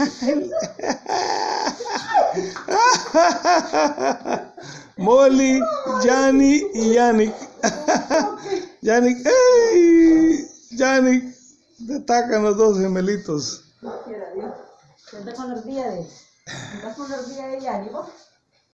Molly, Yanni y Yannick. Yannick, ¡ey! Yannick, destacan los dos gemelitos. ¿Estás con la ardilla de Yanni, vos?